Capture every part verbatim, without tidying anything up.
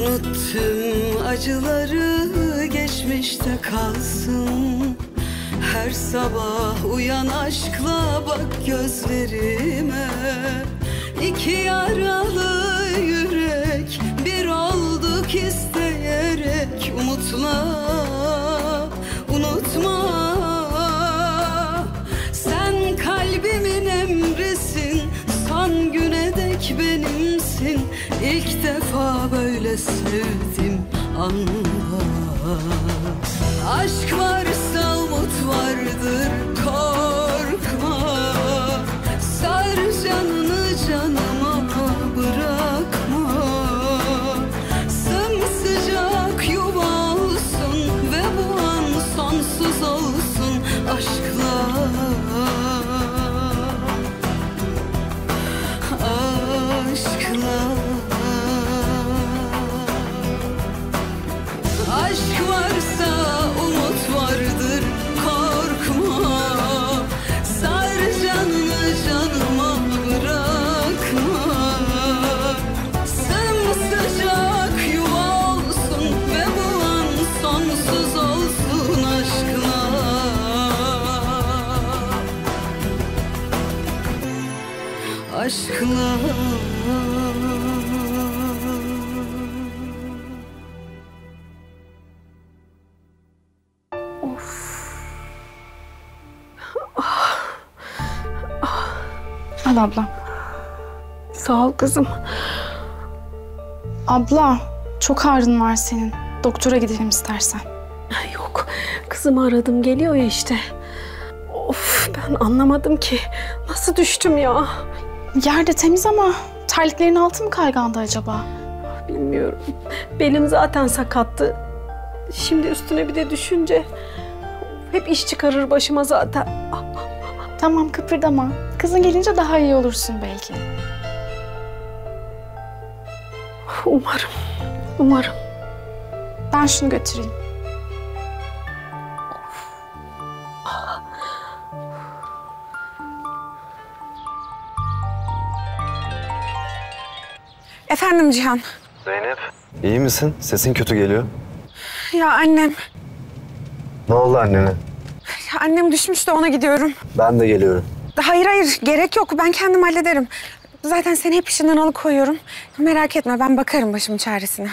Unut tüm acıları, geçmişte kalsın. Her sabah uyan aşkla, bak gözlerime. İki yaralı yürek bir olduk isteyerek. Umutla unutma, sen kalbimin emrisin, son güne dek benimsin. İlk defa böyle sevdim, anla. Aşk varsa umut vardır, korkma. Sar canını canıma, bırakma. Sımsıcak yuva olsun ve bu an sonsuz olsun aşkla. Aşkla. Aşk varsa umut vardır, korkma. Sar canını canıma, bırakma. Sımsıcak yuva olsun ve bu an sonsuz olsun aşkla. Aşkla. Al abla. Sağ ol kızım. Abla, çok ağrın var senin. Doktora gidelim istersen. Yok, kızımı aradım, geliyor ya işte. Of, ben anlamadım ki. Nasıl düştüm ya? Yerde temiz ama terliklerin altı mı kaygandı acaba? Bilmiyorum. Belim zaten sakattı. Şimdi üstüne bir de düşünce hep iş çıkarır başıma zaten. Tamam, kıpırdama. Kızın gelince daha iyi olursun belki. Umarım, umarım. Ben şunu götüreyim. Efendim Cihan. Zeynep. İyi misin? Sesin kötü geliyor. Ya annem. Ne oldu annene? Ya annem düşmüş de ona gidiyorum. Ben de geliyorum. Hayır hayır, gerek yok. Ben kendim hallederim. Zaten seni hep işinden alıkoyuyorum. Merak etme, ben bakarım başımın çaresine.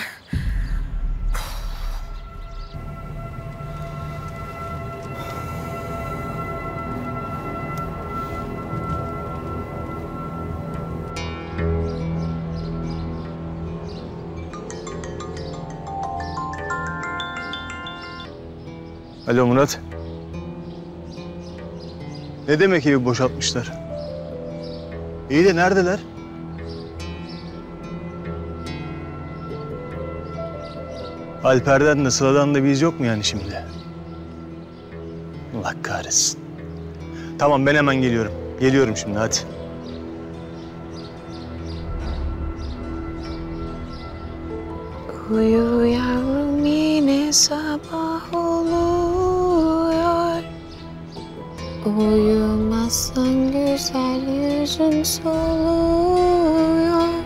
Alo Murat. Ne demek evi boşaltmışlar? İyi de neredeler? Alper'den de Sıla'dan da bir iz yok mu yani şimdi? Allah kahretsin. Tamam, ben hemen geliyorum. Geliyorum şimdi, hadi. Uyu yavrum, yine sabah oluyor. Uyumazsan güzel yüzün soluyor.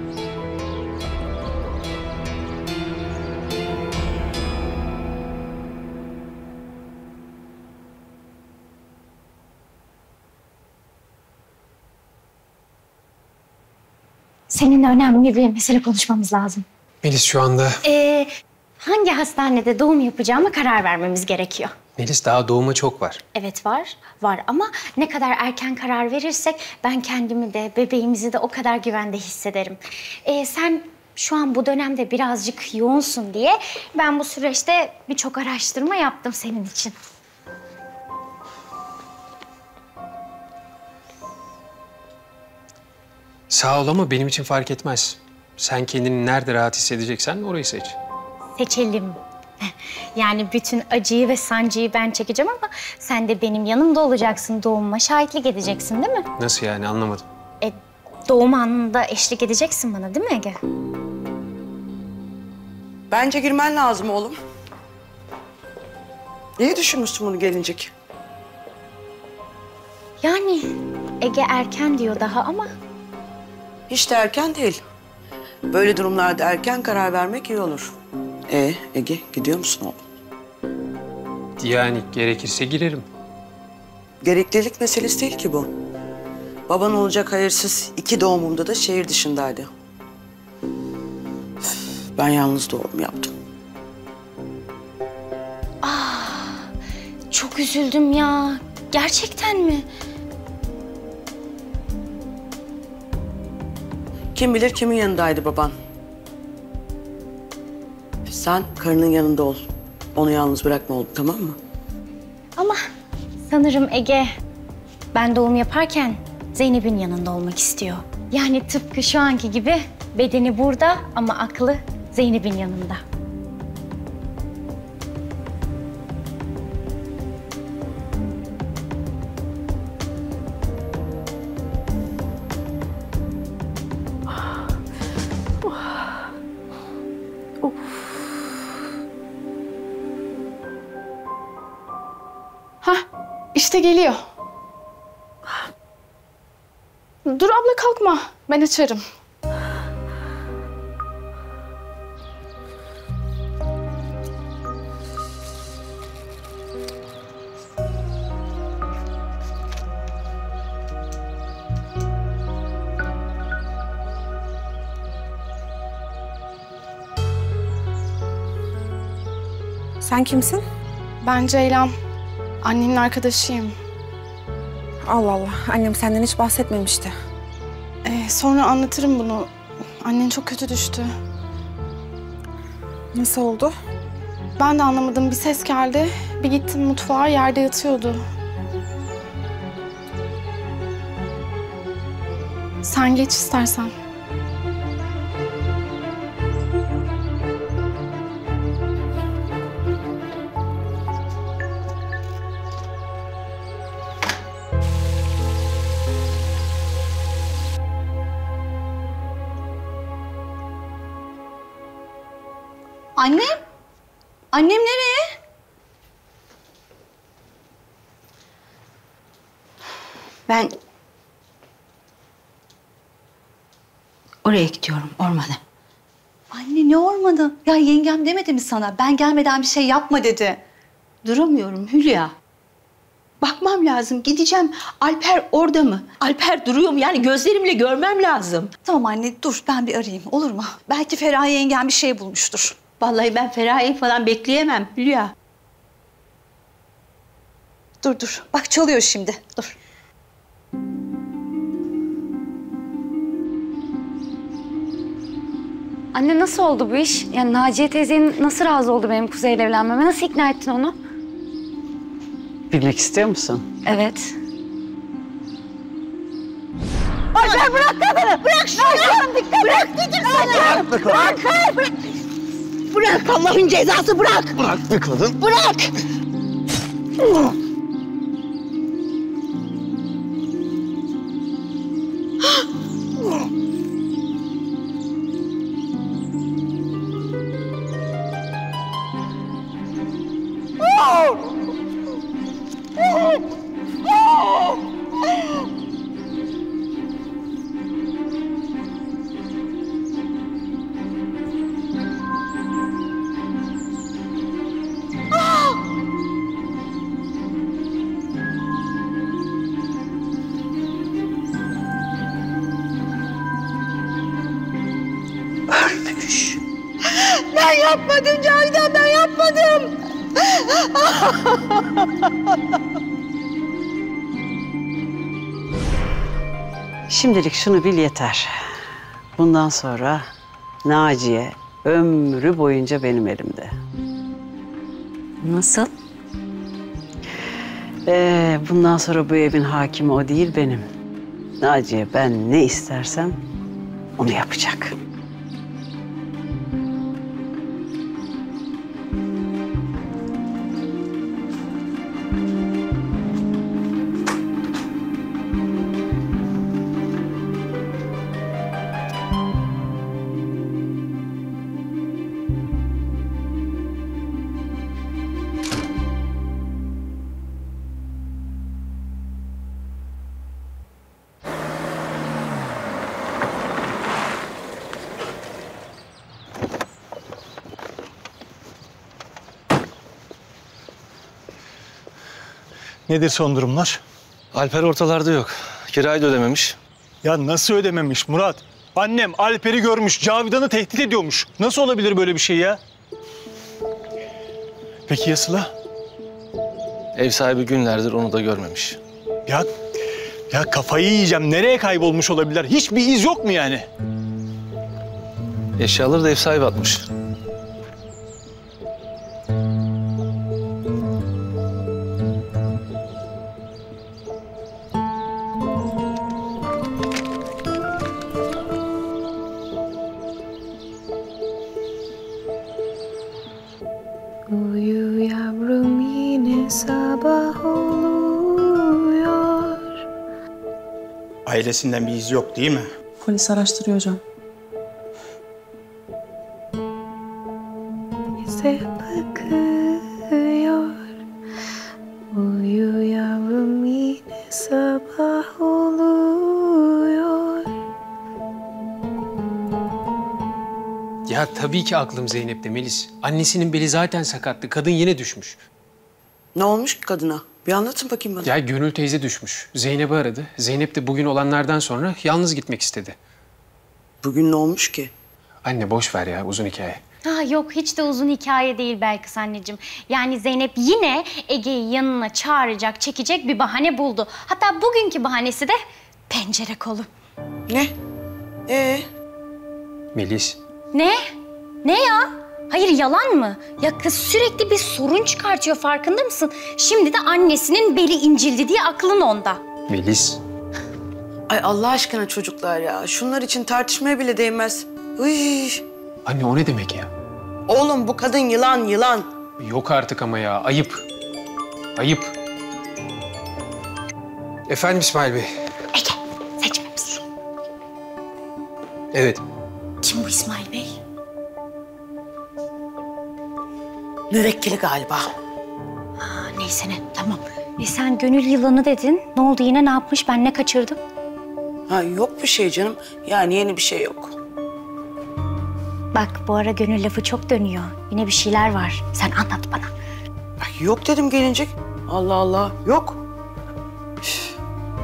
Seninle önemli bir mesele konuşmamız lazım. Melis şu anda... Ee, hangi hastanede doğum yapacağıma karar vermemiz gerekiyor. Melis daha doğuma çok var. Evet var, var ama ne kadar erken karar verirsek ben kendimi de bebeğimizi de o kadar güvende hissederim. Ee, sen şu an bu dönemde birazcık yoğunsun diye ben bu süreçte birçok araştırma yaptım senin için. Sağ ol ama benim için fark etmez. Sen kendini nerede rahat hissedeceksen orayı seç. Seçelim. Yani bütün acıyı ve sancıyı ben çekeceğim ama sen de benim yanımda olacaksın. Doğumuma şahitlik edeceksin değil mi? Nasıl yani, anlamadım. E, doğum anında eşlik edeceksin bana değil mi Ege? Bence girmen lazım oğlum. İyi düşünmüşsün bunu gelincik. Yani Ege erken diyor daha ama... Hiç de erken değil. Böyle durumlarda erken karar vermek iyi olur. E Ege, gidiyor musun oğlum? Yani gerekirse girerim. Gereklilik meselesi değil ki bu. Baban olacak hayırsız iki doğumumda da şehir dışındaydı. Üf, ben yalnız doğum yaptım. Çok üzüldüm ya. Gerçekten mi? Kim bilir kimin yanındaydı baban. Sen karının yanında ol. Onu yalnız bırakma oğlum, tamam mı? Ama sanırım Ege ben doğum yaparken Zeynep'in yanında olmak istiyor. Yani tıpkı şu anki gibi bedeni burada ama aklı Zeynep'in yanında. Hah, işte geliyor. Dur abla kalkma, ben açarım. Sen kimsin? Ben Ceylan, annenin arkadaşıyım. Allah Allah. Annem senden hiç bahsetmemişti. Ee, sonra anlatırım bunu. Annen çok kötü düştü. Nasıl oldu? Ben de anlamadım. Bir ses geldi. Bir gittim mutfağa, yerde yatıyordu. Sen geç istersen. Annem? Annem nereye? Ben oraya gidiyorum, ormana. Anne ne ormanı? Ya yengem demedi mi sana? Ben gelmeden bir şey yapma dedi. Duramıyorum Hülya. Bakmam lazım, gideceğim. Alper orada mı? Alper duruyor mu? Yani gözlerimle görmem lazım. Tamam anne dur, ben bir arayayım olur mu? Belki Feraye yengem bir şey bulmuştur. Vallahi ben Feraye'yi falan bekleyemem Hülya. Dur dur, bak çalıyor şimdi, dur. Anne nasıl oldu bu iş? Yani Naciye teyzenin nasıl razı oldu benim Kuzey'le evlenmeme? Nasıl ikna ettin onu? Bilmek istiyor musun? Evet. Alper bırak kadını! Bırak şunu! Bırak dedim sana! Bırak! Bırak! Bırak! Bırak Allah'ın cezası bırak! Bırak be kadın. Bırak! Ölmüş. Ben yapmadım Cavidan, ben yapmadım. Şimdilik şunu bil yeter. Bundan sonra Naciye ömrü boyunca benim elimde. Nasıl? Ee, bundan sonra bu evin hakimi o değil benim. Naciye ben ne istersem onu yapacak. Nedir son durumlar? Alper ortalarda yok. Kirayı da ödememiş. Ya nasıl ödememiş Murat? Annem Alper'i görmüş, Cavidan'ı tehdit ediyormuş. Nasıl olabilir böyle bir şey ya? Peki ya Sıla? Ev sahibi günlerdir onu da görmemiş. Ya, ya kafayı yiyeceğim. Nereye kaybolmuş olabilirler? Hiçbir iz yok mu yani? Eşyaları da ev sahibi atmış. Uyu yavrum yine sabah oluyor. Ailesinden bir iz yok değil mi? Polis araştırıyor hocam. Bize bakıyor. Uyu yavrum yine sabah oluyor. Ya tabii ki aklım Zeynep'te Melis. Annesinin beli zaten sakattı. Kadın yine düşmüş. Ne olmuş ki kadına? Bir anlatın bakayım bana. Ya Gönül teyze düşmüş. Zeynep'i aradı. Zeynep de bugün olanlardan sonra yalnız gitmek istedi. Bugün ne olmuş ki? Anne boş ver ya, uzun hikaye. Ha yok, hiç de uzun hikaye değil Belkıs anneciğim. Yani Zeynep yine Ege'yi yanına çağıracak, çekecek bir bahane buldu. Hatta bugünkü bahanesi de pencere kolu. Ne? Ee? Melis. Ne? Ne ya? Hayır, yalan mı? Ya kız sürekli bir sorun çıkartıyor, farkında mısın? Şimdi de annesinin beli incildi diye aklın onda. Melis. Ay Allah aşkına çocuklar ya. Şunlar için tartışmaya bile değmez. Uy. Anne o ne demek ya? Oğlum bu kadın yılan yılan. Yok artık ama ya, ayıp. Ayıp. Efendim İsmail Bey. Ege, seçme misin? Evet. Kim bu İsmail Bey? Müvekkili galiba. Ha, neyse ne, tamam. E sen gönül yılanı dedin. Ne oldu yine, ne yapmış, ben ne kaçırdım? Ha yok bir şey canım. Yani yeni bir şey yok. Bak bu ara gönül lafı çok dönüyor. Yine bir şeyler var. Sen anlat bana. Ay, yok dedim gelince. Allah Allah. Yok. Üf.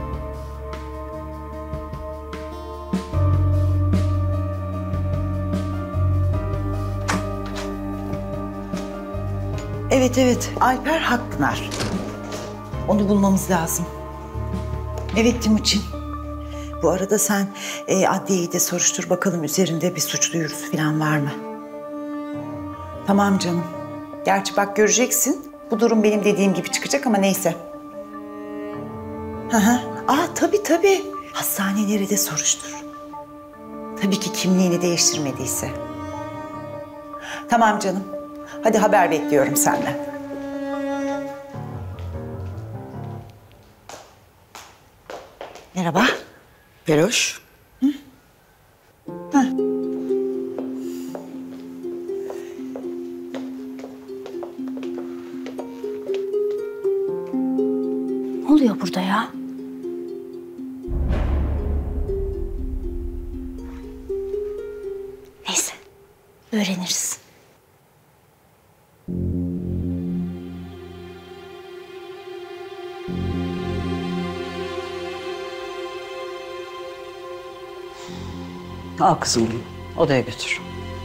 Evet evet, Alper Hakpınar. Onu bulmamız lazım. Evet Timuçin. Bu arada sen e, adliyeyi de soruştur bakalım üzerinde bir suç duyurusu falan var mı? Tamam canım. Gerçi bak göreceksin. Bu durum benim dediğim gibi çıkacak ama neyse. Hı hı. Aa tabii tabii. Hastaneleri de soruştur. Tabii ki kimliğini değiştirmediyse. Tamam canım. Hadi haber bekliyorum senden. Merhaba. Peroş. Hı? Heh. Ne oluyor burada ya? Neyse, öğreniriz. Al kızım bunu. Odaya götür.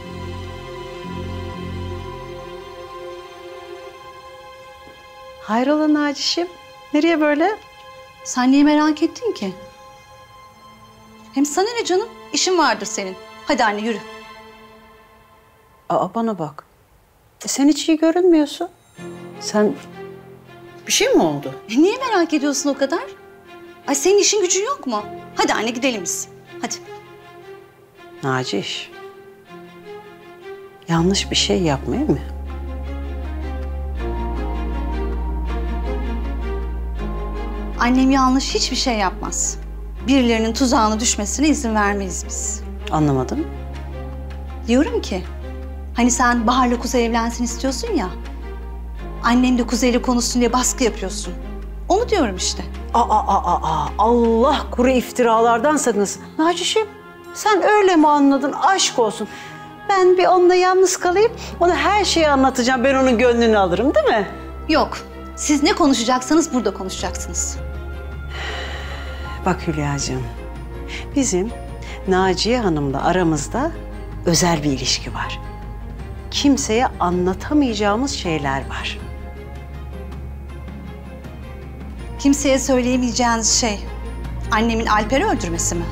Hayrola Nacişim? Nereye böyle? Sen niye merak ettin ki? Hem sana ne canım? İşin vardır senin. Hadi anne yürü. Aa bana bak. E, sen hiç iyi görünmüyorsun. Sen... Bir şey mi oldu? E, niye merak ediyorsun o kadar? Ay senin işin gücün yok mu? Hadi anne gidelim biz. Hadi. Naciş. Yanlış bir şey yapmıyor mu? Annem yanlış hiçbir şey yapmaz. Birilerinin tuzağına düşmesine izin vermeyiz biz. Anlamadım. Diyorum ki, hani sen Bahar'la Kuzey evlensin istiyorsun ya. Annem de Kuzey'le konuşsun diye baskı yapıyorsun. Onu diyorum işte. Aa, aa, aa, aa. Allah kuru iftiralardan sakınsın. Nacişim, sen öyle mi anladın? Aşk olsun. Ben bir onunla yalnız kalayım, ona her şeyi anlatacağım. Ben onun gönlünü alırım, değil mi? Yok, Siz ne konuşacaksanız burada konuşacaksınız. Bak Hülya'cığım, bizim Naciye Hanım'la aramızda özel bir ilişki var. Kimseye anlatamayacağımız şeyler var. Kimseye söyleyemeyeceğiniz şey annemin Alper'i öldürmesi mi?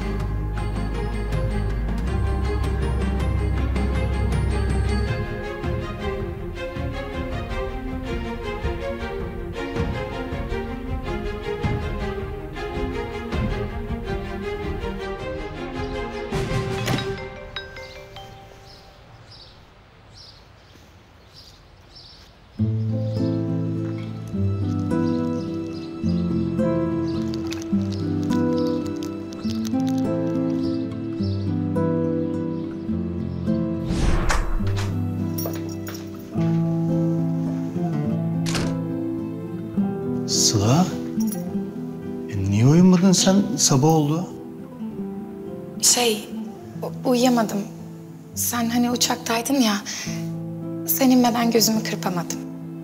Sıla? E niye uyumadın sen? Sabah oldu. Şey, u- uyuyamadım. Sen hani uçaktaydın ya, sen inmeden gözümü kırpamadım.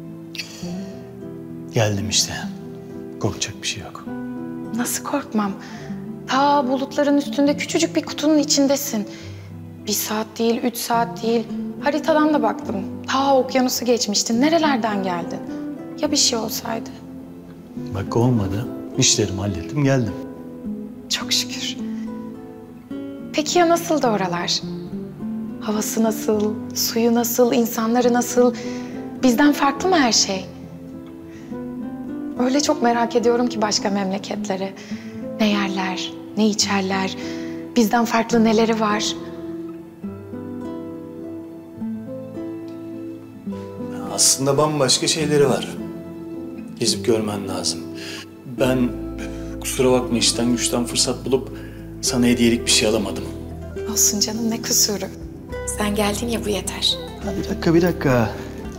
Geldim işte. Korkacak bir şey yok. Nasıl korkmam? Ta bulutların üstünde küçücük bir kutunun içindesin. Bir saat değil, üç saat değil. Haritadan da baktım. Ta okyanusu geçmiştin. Nerelerden geldin? Ya bir şey olsaydı? Bak olmadı. İşlerimi hallettim geldim. Çok şükür. Peki ya nasıl da oralar? Havası nasıl, suyu nasıl, insanları nasıl? Bizden farklı mı her şey? Öyle çok merak ediyorum ki başka memleketleri. Ne yerler, ne içerler, bizden farklı neleri var? Aslında bambaşka şeyleri var. Gezip görmen lazım. Ben kusura bakma işten güçten fırsat bulup sana hediyelik bir şey alamadım. Olsun canım, ne kusuru. Sen geldin ya, bu yeter. Ha, bir dakika bir dakika.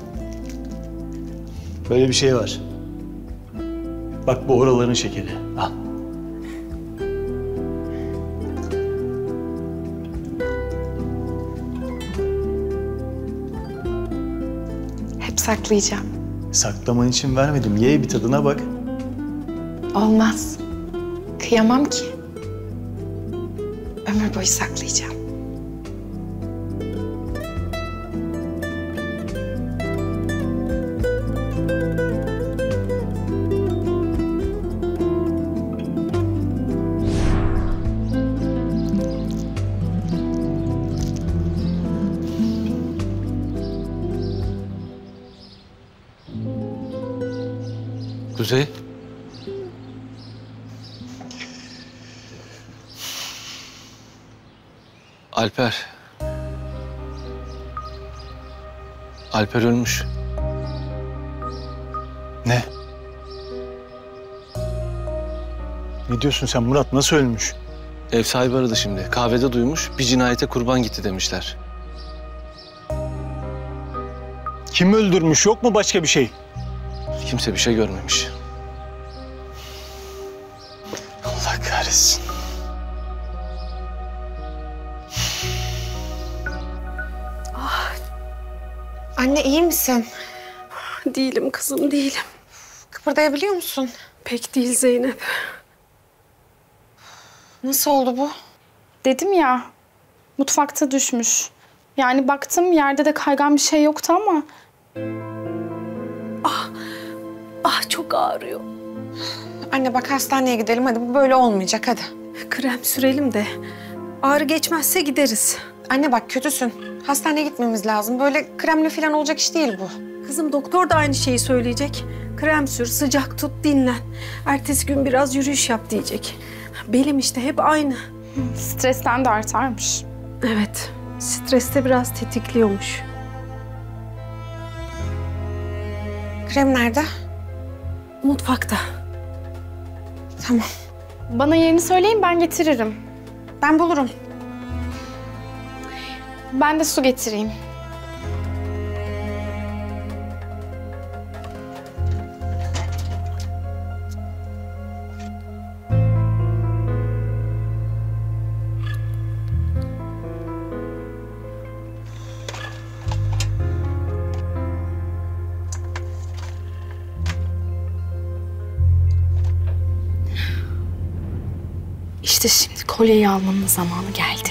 Böyle bir şey var. Bak bu oraların şekeri. Al. Hep saklayacağım. Saklaman için vermedim. Ye bir tadına bak. Olmaz. Kıyamam ki. Ömür boyu saklayacağım. Kuzey. Alper. Alper ölmüş. Ne? Ne diyorsun sen Murat? Nasıl ölmüş? Ev sahibi aradı şimdi. Kahvede duymuş. Bir cinayete kurban gitti demişler. Kim öldürmüş? Yok mu başka bir şey? Kimse bir şey görmemiş. Allah kahretsin. Anne iyi misin? Değilim kızım, değilim. Kıpırdayabiliyor musun? Pek değil Zeynep. Nasıl oldu bu? Dedim ya, mutfakta düşmüş. Yani baktım, yerde de kaygan bir şey yoktu ama... Ah, ah çok ağrıyor. Anne bak hastaneye gidelim hadi, bu böyle olmayacak hadi. Krem sürelim de ağrı geçmezse gideriz. Anne bak kötüsün. Hastaneye gitmemiz lazım. Böyle kremle falan olacak iş değil bu. Kızım doktor da aynı şeyi söyleyecek. Krem sür, sıcak tut, dinlen. Ertesi gün biraz yürüyüş yap diyecek. Belim işte hep aynı. Stresten de artarmış. Evet, streste biraz tetikliyormuş. Krem nerede? Mutfakta. Tamam. Bana yerini söyleyin, ben getiririm. Ben bulurum. Ben de su getireyim. İşte şimdi kolyeyi almanın zamanı geldi.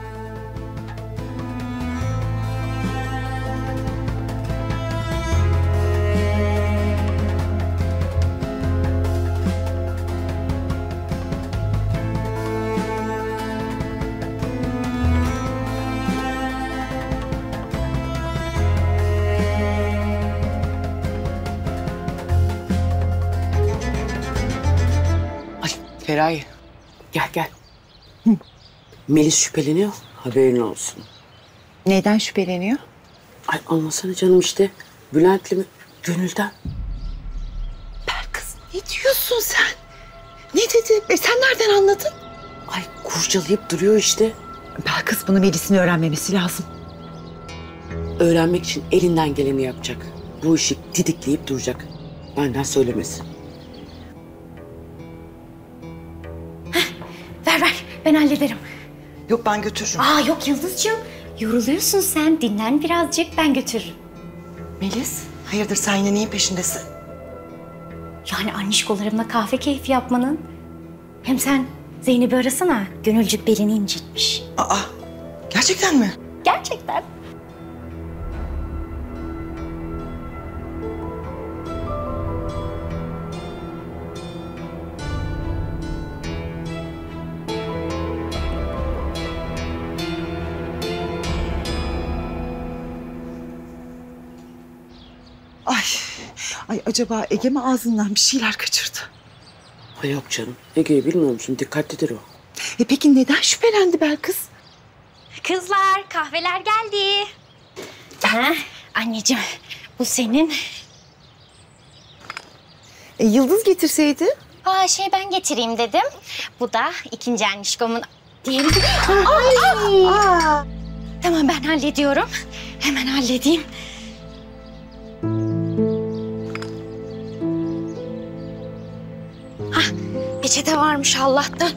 Feraye, gel gel. Hı. Melis şüpheleniyor, haberin olsun. Neyden şüpheleniyor? Ay anlasana canım işte. Bülent'le mi? Gönülden. Belkıs ne diyorsun sen? Ne dedi? E sen nereden anladın? Ay kurcalayıp duruyor işte. Belkıs bunu Melis'in öğrenmemesi lazım. Öğrenmek için elinden geleni yapacak. Bu işi didikleyip duracak. Benden söylemesin. Ver ver, ben hallederim. Yok ben götürürüm. Aa yok Yıldızcığım, yoruluyorsun sen. Dinlen birazcık, ben götürürüm. Melis, hayırdır sen yine neyin peşindesin? Yani annişkolarımla kahve keyfi yapmanın. Hem sen Zeynep'i arasana. Gönülcük belini incitmiş. Aa, gerçekten mi? Gerçekten. Ay, ay acaba Ege mi ağzından bir şeyler kaçırdı? Ay yok canım. Ege'yi bilmiyor musun? Dikkatlidir o. E peki neden şüphelendi Belkıs? Kızlar, kahveler geldi. Ha, anneciğim, bu senin. E, Yıldız getirseydi? Aa, şey ben getireyim dedim. Bu da ikinci annişkomun diğeri. Ay! Aa! Tamam, ben hallediyorum. Hemen halledeyim. Hah, peçete varmış Allah'tan.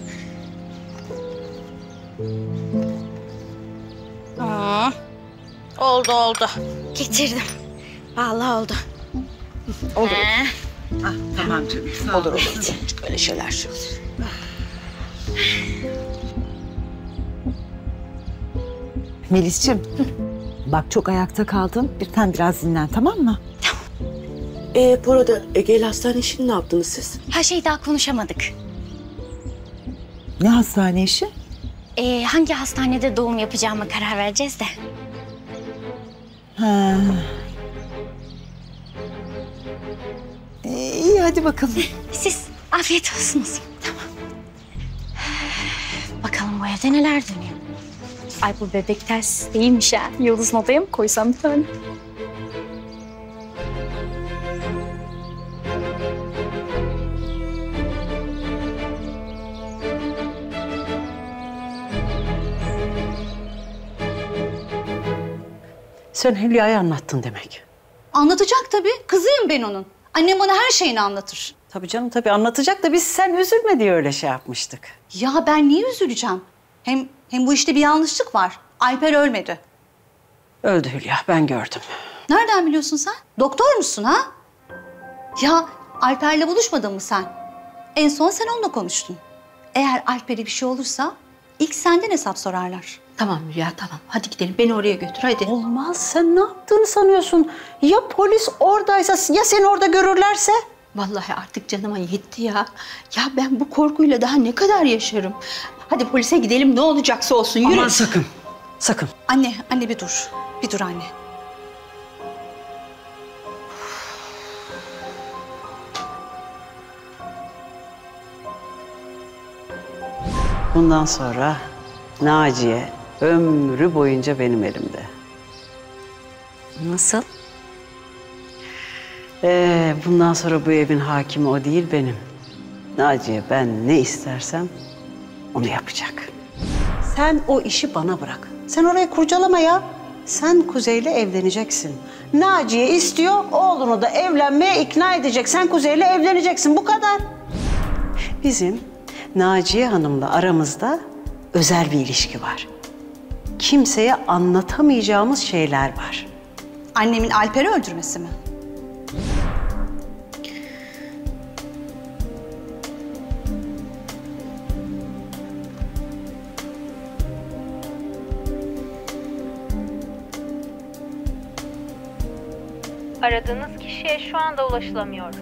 Aa, oldu oldu. Getirdim. Vallahi oldu. Olur. Ha. Ah, tamam canım. Olur olur. Böyle şeyler. Melis'ciğim, bak çok ayakta kaldın. Lütfen biraz dinlen, tamam mı? Ee, bu arada Ege ile hastane işini ne yaptınız siz? Her şeyi daha konuşamadık. Ne hastane işi? Ee, hangi hastanede doğum yapacağıma karar vereceğiz de. Ha. Ee, iyi hadi bakalım. Siz afiyet olsun o zaman. Tamam. Bakalım bu evde neler dönüyor. Ay bu bebek ters değilmiş ha. Yıldız'ın odaya mı koysam bir tane? Sen Hülya'ya anlattın demek. Anlatacak tabii. Kızıyım ben onun. Annem bana her şeyini anlatır. Tabii canım tabii anlatacak da biz sen üzülme diye öyle şey yapmıştık. Ya ben niye üzüleceğim? Hem hem bu işte bir yanlışlık var. Alper ölmedi. Öldü Hülya, ben gördüm. Nereden biliyorsun sen? Doktor musun ha? Ya Alper'le buluşmadın mı sen? En son sen onunla konuştun. Eğer Alper'e bir şey olursa ilk senden hesap sorarlar. Tamam Hülya tamam. Hadi gidelim. Beni oraya götür hadi. Olmaz. Sen ne yaptığını sanıyorsun? Ya polis oradaysa, ya seni orada görürlerse? Vallahi artık canıma yetti ya. Ya ben bu korkuyla daha ne kadar yaşarım? Hadi polise gidelim ne olacaksa olsun yürü. Aman sakın. Sakın. Anne, anne bir dur. Bir dur anne. Bundan sonra Naciye ömrü boyunca benim elimde. Nasıl? Ee, bundan sonra bu evin hakimi o değil benim. Naciye ben ne istersem onu yapacak. Sen o işi bana bırak. Sen orayı kurcalama ya. Sen Kuzey'le evleneceksin. Naciye istiyor, oğlunu da evlenmeye ikna edecek. Sen Kuzey'le evleneceksin, bu kadar. Bizim Naciye Hanım'la aramızda özel bir ilişki var. Kimseye anlatamayacağımız şeyler var. Annemin Alper'i öldürmesi mi? Aradığınız kişiye şu anda ulaşılamıyor.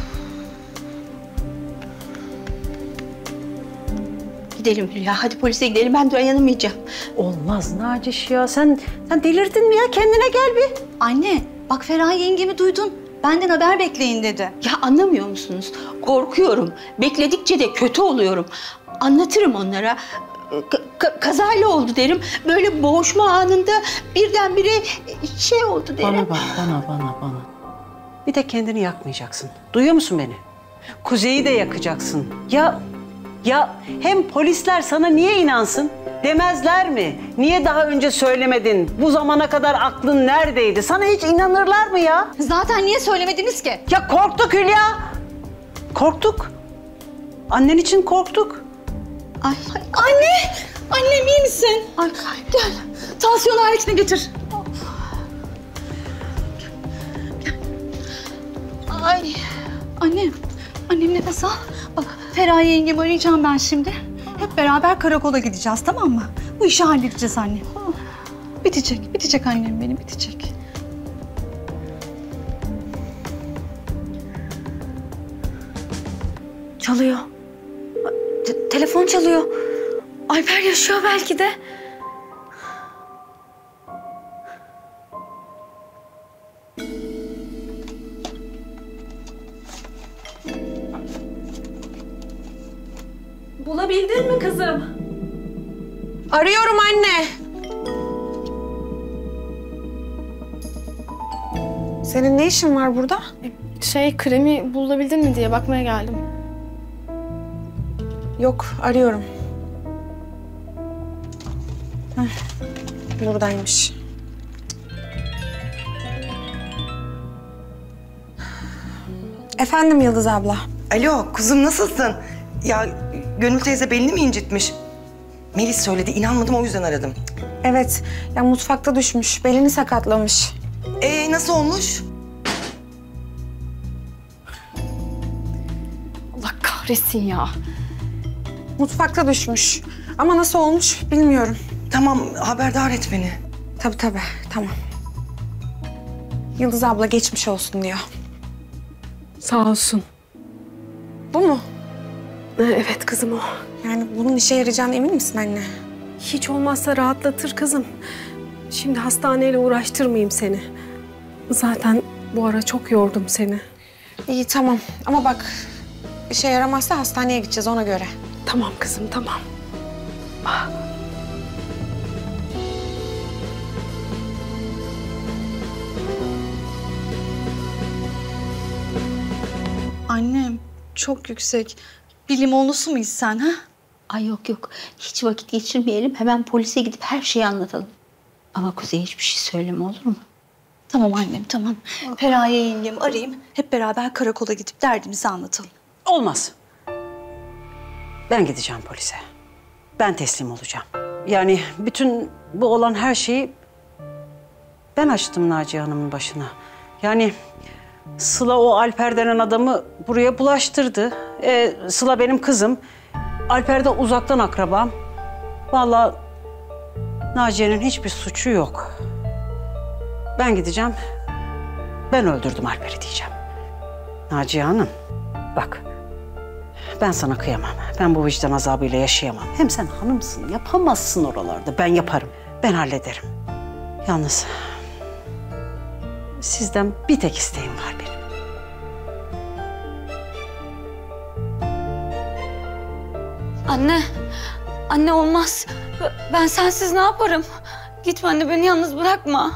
Gidelim Hülya. Hadi polise gidelim. Ben dayanamayacağım. Olmaz Naciş ya. Sen sen delirdin mi ya? Kendine gel bir. Anne bak Feraye yengemi duydun. Benden haber bekleyin dedi. Ya anlamıyor musunuz? Korkuyorum. Bekledikçe de kötü oluyorum. Anlatırım onlara. Ka- ka- kazayla oldu derim. Böyle boğuşma anında birdenbire şey oldu derim. Bana bak, bana, bana, bana. Bir de kendini yakmayacaksın. Duyuyor musun beni? Kuzey'i de yakacaksın. Ya, ya hem polisler sana niye inansın? Demezler mi? Niye daha önce söylemedin? Bu zamana kadar aklın neredeydi? Sana hiç inanırlar mı ya? Zaten niye söylemediniz ki? Ya korktuk Hülya. Korktuk. Annen için korktuk. Ay, ay, anne! Annem iyi misin? Ay, gel. Tansiyon aletini getir. Ay, annem. Annem nefes al. Bak, Feraye yengemi arayacağım ben şimdi. Hep beraber karakola gideceğiz, tamam mı? Bu işi halledeceğiz anne. Bitecek, bitecek annem benim, bitecek. Çalıyor. Te- telefon çalıyor. Alper yaşıyor belki de. Bulabildin mi kızım? Arıyorum anne. Senin ne işin var burada? Şey, kremi bulabildin mi diye bakmaya geldim. Yok, arıyorum. Heh, buradaymış. Efendim Yıldız abla. Alo kuzum nasılsın? Ya Gönül teyze belini mi incitmiş? Melis söyledi, inanmadım o yüzden aradım. Evet, ya mutfakta düşmüş, belini sakatlamış. Ee nasıl olmuş? Allah kahretsin ya. Mutfakta düşmüş. Ama nasıl olmuş bilmiyorum. Tamam, haberdar et beni. Tabii tabii, tamam. Yıldız abla geçmiş olsun diyor. Sağ olsun. Bu mu? Evet kızım o. Yani bunun işe yarayacağına emin misin anne? Hiç olmazsa rahatlatır kızım. Şimdi hastaneyle uğraştırmayayım seni. Zaten bu ara çok yordum seni. İyi tamam ama bak işe yaramazsa hastaneye gideceğiz ona göre. Tamam kızım tamam. Ah. Annem çok yüksek. Bir limonlu su mu içsen ha? Ay yok yok. Hiç vakit geçirmeyelim. Hemen polise gidip her şeyi anlatalım. Ama Kuzey'e hiçbir şey söyleme olur mu? Tamam annem tamam. Feraye yengemi arayayım. Hep beraber karakola gidip derdimizi anlatalım. Olmaz. Ben gideceğim polise. Ben teslim olacağım. Yani bütün bu olan her şeyi ben açtım Naciye Hanım'ın başına. Yani Sıla o Alper denen adamı buraya bulaştırdı. Ee, Sıla benim kızım. Alper de uzaktan akrabam. Vallahi Naciye'nin hiçbir suçu yok. Ben gideceğim. Ben öldürdüm Alper'i diyeceğim. Naciye Hanım, bak. Ben sana kıyamam. Ben bu vicdan azabıyla yaşayamam. Hem sen hanımsın, yapamazsın oralarda. Ben yaparım. Ben hallederim. Yalnız sizden bir tek isteğim var benim. Anne, anne olmaz. Ben sensiz ne yaparım? Gitme anne, beni yalnız bırakma.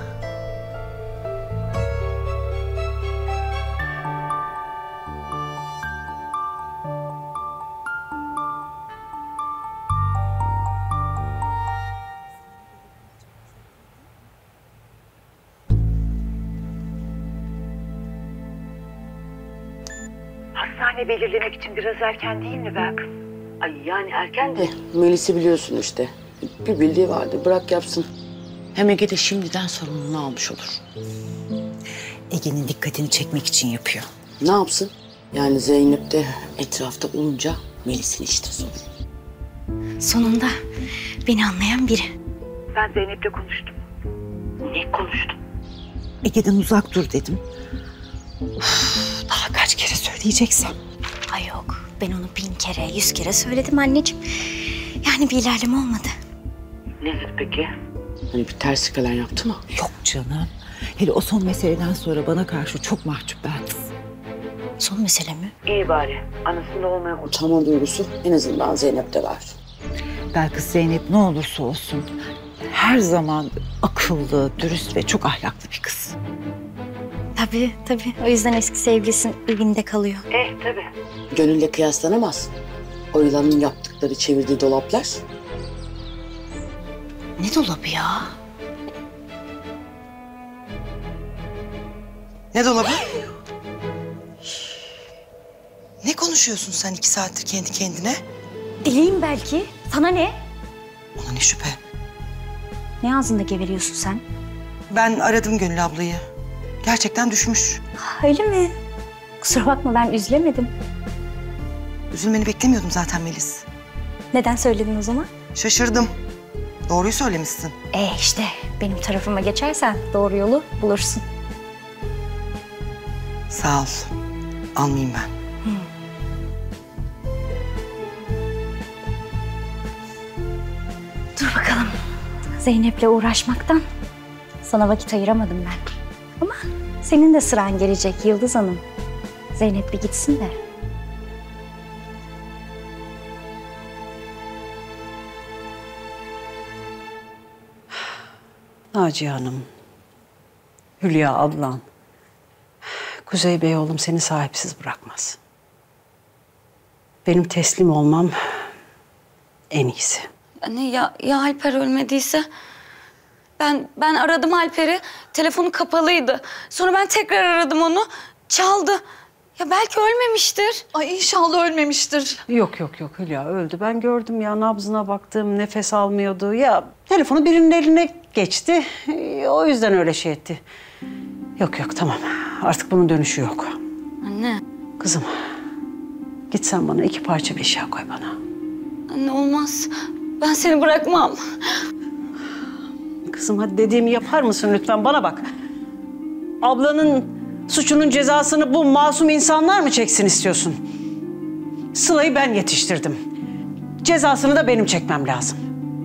Hastane belirlemek için biraz erken değil mi Berk? Ay yani erken de Melis'i biliyorsun işte. Bir bildiği vardı, bırak yapsın. Hem Ege de şimdiden sorumluluğunu almış olur. Ege'nin dikkatini çekmek için yapıyor. Ne yapsın? Yani Zeynep de etrafta olunca Melis'in işte sorun. Sonunda beni anlayan biri. Ben Zeynep'le konuştum. Ne konuştun? Ege'den uzak dur dedim. Uf, daha kaç kere söyleyeceksem. Ay yok, ben onu bin kere, yüz kere söyledim anneciğim. Yani bir ilerleme olmadı. Ne dedi peki? Hani bir terslik falan yaptı mı? Yok canım. Hele o son meseleden sonra bana karşı çok mahcup Belkıs. Son mesele mi? İyi bari. Anasında olmayan utanma duygusu en azından Zeynep'te var. Belkıs Zeynep ne olursa olsun her zaman akıllı, dürüst ve çok ahlaklı bir kız. Tabii tabii. O yüzden eski sevgilisinin evinde kalıyor. Eh tabii. Gönülle kıyaslanamaz. O yılanın yaptıkları, çevirdiği dolaplar. Ne dolabı ya? Ne dolabı? Ne konuşuyorsun sen iki saattir kendi kendine? Deliyim belki. Sana ne? Ona ne şüphe. Ne ağzında geveliyorsun sen? Ben aradım Gönül ablayı. Gerçekten düşmüş. Öyle mi? Kusura bakma, ben üzülemedim. Üzülmeni beklemiyordum zaten Melis. Neden söyledin o zaman? Şaşırdım. Doğruyu söylemişsin. E işte benim tarafıma geçersen doğru yolu bulursun. Sağ ol. Almayayım ben. Hı. Dur bakalım. Zeynep'le uğraşmaktan sana vakit ayıramadım ben. Ama senin de sıran gelecek Yıldız Hanım. Zeynep bir gitsin de. Naciye Hanım, Hülya ablan, Kuzey Bey oğlum seni sahipsiz bırakmaz. Benim teslim olmam en iyisi. Anne ya, ya Alper ölmediyse? Ben ben aradım Alper'i. Telefonu kapalıydı. Sonra ben tekrar aradım onu. Çaldı. Ya belki ölmemiştir. Ay inşallah ölmemiştir. Yok yok yok Hülya öldü. Ben gördüm ya, nabzına baktım, nefes almıyordu. Ya telefonu birinin eline geçti. O yüzden öyle şey etti. Yok yok tamam. Artık bunun dönüşü yok. Anne. Kızım git sen bana iki parça bir eşya koy bana. Anne olmaz. Ben seni bırakmam. Kızım hadi dediğimi yapar mısın lütfen? Bana bak. Ablanın suçunun cezasını bu masum insanlar mı çeksin istiyorsun? Sıla'yı ben yetiştirdim. Cezasını da benim çekmem lazım.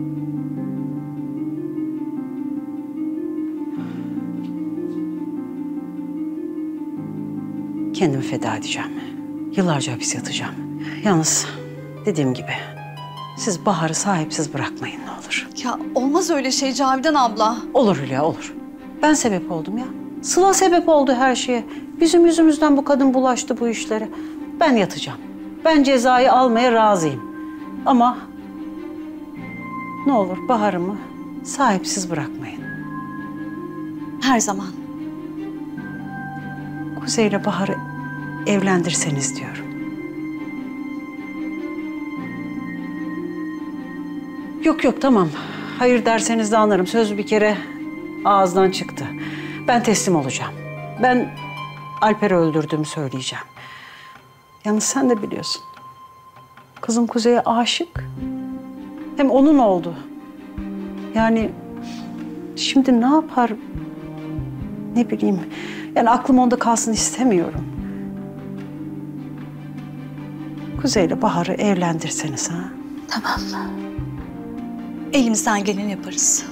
Kendimi feda edeceğim. Yıllarca hapis yatacağım. Yalnız dediğim gibi siz Bahar'ı sahipsiz bırakmayın ne olur. Ya olmaz öyle şey Cavidan abla. Olur Hülya olur. Ben sebep oldum ya. Sıla sebep oldu her şeye. Bizim yüzümüzden bu kadın bulaştı bu işlere. Ben yatacağım. Ben cezayı almaya razıyım. Ama ne olur Bahar'ımı sahipsiz bırakmayın. Her zaman. Kuzey'le Bahar'ı evlendirseniz diyorum. Yok yok tamam. Hayır derseniz de anlarım. Söz bir kere ağızdan çıktı. Ben teslim olacağım. Ben Alper'i öldürdüğümü söyleyeceğim. Yalnız sen de biliyorsun. Kızım Kuzey'e aşık. Hem onun oldu. Yani şimdi ne yapar? Ne bileyim. Yani aklım onda kalsın istemiyorum. Kuzey'le Bahar'ı evlendirseniz ha? Tamam. Elimizden geleni yaparız.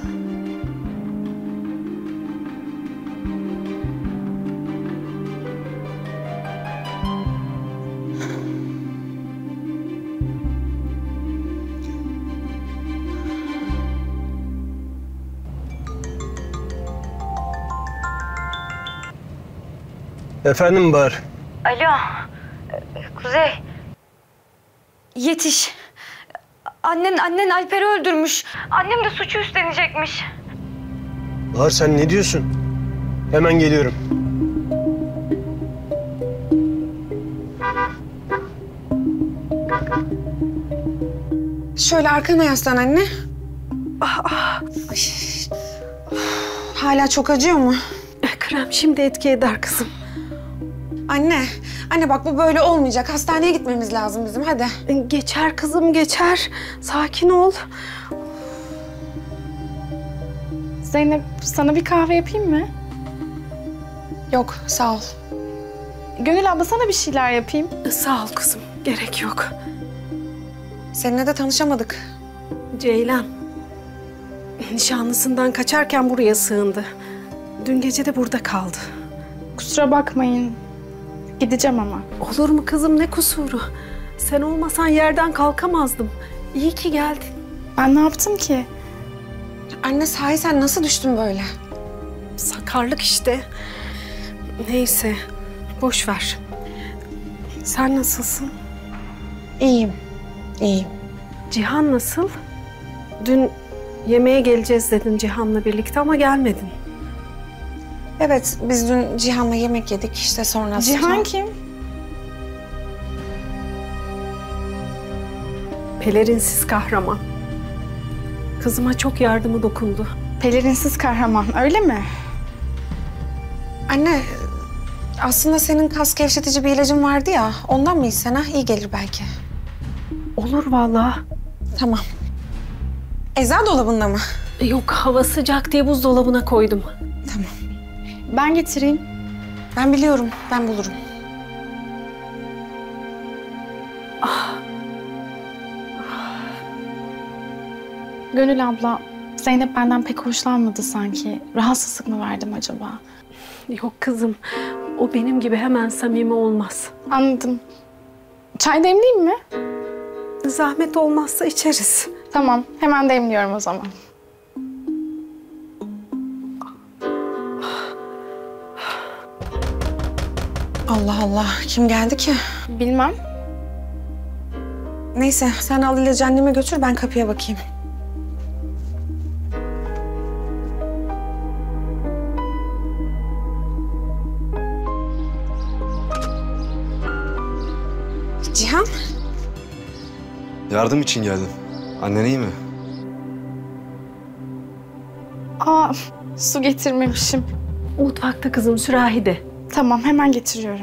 Efendim Bahar? Alo. Kuzey. Yetiş. Annen, annen Alper'i öldürmüş. Annem de suçu üstlenecekmiş. Bahar sen ne diyorsun? Hemen geliyorum. Şöyle arkana yaslan anne. Ah, ah. Ay. Hala çok acıyor mu? Krem şimdi etki eder kızım. Anne, anne bak bu böyle olmayacak. Hastaneye gitmemiz lazım bizim, hadi. Geçer kızım, geçer. Sakin ol. Zeynep, sana bir kahve yapayım mı? Yok, sağ ol. Gönül abla sana bir şeyler yapayım. Sağ ol kızım, gerek yok. Seninle de tanışamadık. Ceylan, nişanlısından kaçarken buraya sığındı. Dün gece de burada kaldı. Kusura bakmayın. Gideceğim ama. Olur mu kızım, ne kusuru? Sen olmasan yerden kalkamazdım. İyi ki geldin. Ben ne yaptım ki? Anne sahi sen nasıl düştün böyle? Sakarlık işte. Neyse, boş ver. Sen nasılsın? İyiyim, iyiyim. Cihan nasıl? Dün yemeğe geleceğiz dedin Cihan'la birlikte ama gelmedin. Evet, biz dün Cihan'la yemek yedik işte sonra... Cihan kim? Pelerinsiz kahraman. Kızıma çok yardımı dokundu. Pelerinsiz kahraman, öyle mi? Anne, aslında senin kas gevşetici bir ilacın vardı ya, ondan mı içsen ha? İyi gelir belki. Olur vallahi. Tamam. Eczacı dolabında mı? Yok, hava sıcak diye buzdolabına koydum. Tamam. Ben getireyim. Ben biliyorum, ben bulurum. Ah. Gönül abla, Zeynep benden pek hoşlanmadı sanki. Rahatsızlık mı verdim acaba? Yok kızım, o benim gibi hemen samimi olmaz. Anladım. Çay demleyeyim mi? Zahmet olmazsa içeriz. Tamam, hemen demliyorum o zaman. Allah Allah, kim geldi ki? Bilmem. Neyse, sen al ilacı anneme götür, ben kapıya bakayım. Cihan? Yardım için geldim. Annen iyi mi? Aa, su getirmemişim. Mutfakta kızım, sürahide. Tamam, hemen getiriyorum.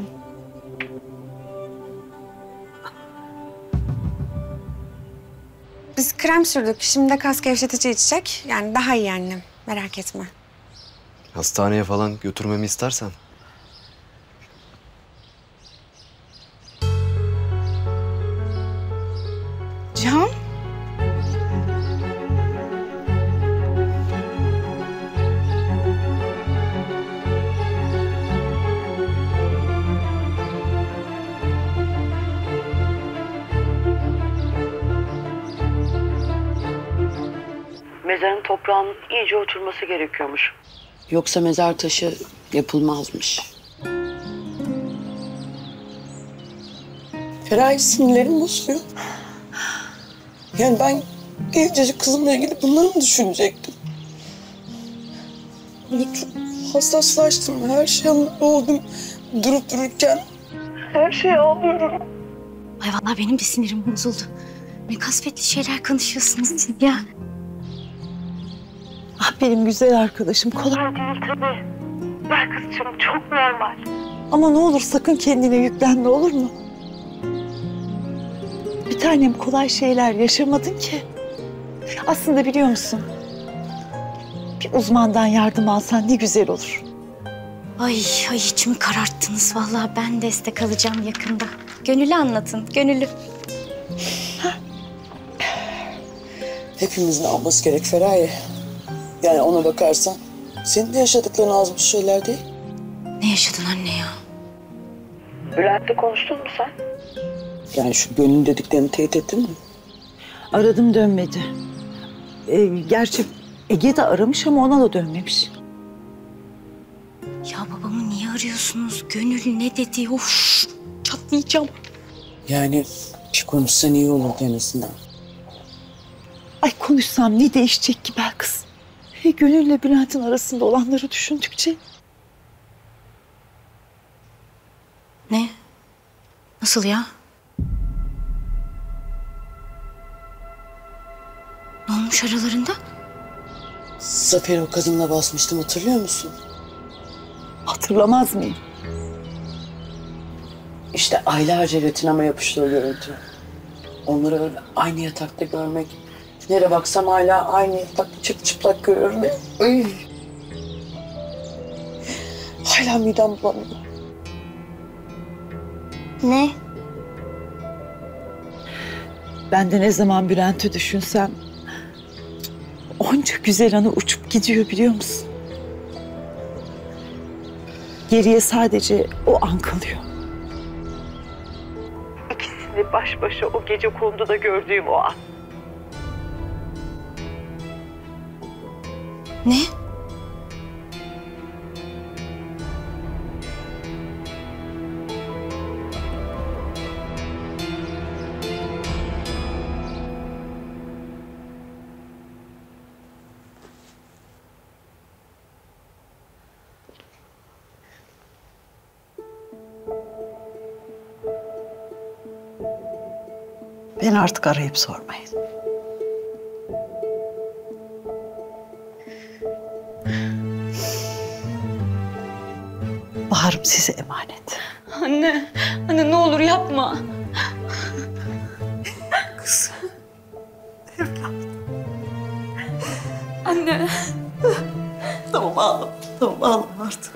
Biz krem sürdük. Şimdi de kas gevşetici içecek. Yani daha iyi annem. Merak etme. Hastaneye falan götürmemi istersen. Cihan? Mezarın toprağının iyice oturması gerekiyormuş. Yoksa mezar taşı yapılmazmış. Feraye sinirlerim bozuluyor. Yani ben gencecik kızımla ilgili bunları mı düşünecektim? Böyle çok hassaslaştım. Her şeye mutlu oldum. Durup dururken her şeye ağlıyorum. Ay vallahi benim de sinirim bozuldu. Ne kasvetli şeyler konuşuyorsunuz siz ya. Ah benim güzel arkadaşım, kolay değil tabii. Ver kızcığım, çok normal. ama ne olur sakın kendine yüklenme, olur mu? Bir tanem, kolay şeyler yaşamadın ki. Aslında biliyor musun? Bir uzmandan yardım alsan ne güzel olur. Ay, ay içimi kararttınız vallahi. Ben destek alacağım yakında. Gönül'ü anlatın, Gönül'ü. Hepimizin alması gerek Feraye. Yani ona bakarsan senin de yaşadıkların az bir şeyler değil. Ne yaşadın anne ya? Bülent'le konuştun mu sen? Yani şu Gönül dediklerini teyit ettin mi? Aradım, dönmedi. Ee, gerçi Ege de aramış ama ona da dönmemiş. Ya babamı niye arıyorsunuz? Gönül ne dedi? Of, çatlayacağım. Yani bir konuşsan iyi olur en azından. Ay konuşsam ne değişecek ki Belkıs? Hey, Gönül'le Bülent'in arasında olanları düşündükçe. Ne? Nasıl ya? Ne olmuş aralarında? Zafer'i o kadınla basmıştım, hatırlıyor musun? Hatırlamaz mıyım? İşte aylarca retinama yapıştı o görüntü. Onları öyle aynı yatakta görmek. Nereye baksam hala aynı yatakta çıp çıplak görüyorum. Ay. Hala midem bulanıyor. Ne? Ben de ne zaman Bülent'i düşünsem onca güzel anı uçup gidiyor biliyor musun? Geriye sadece o an kalıyor. İkisini baş başa o gece konduda gördüğüm o an. Ne? Beni artık arayıp sormayın. Bahar'ım size emanet. Anne, anne ne olur yapma. Kızım. Evladım. Anne. Tamam ağlama. Tamam ağlama artık.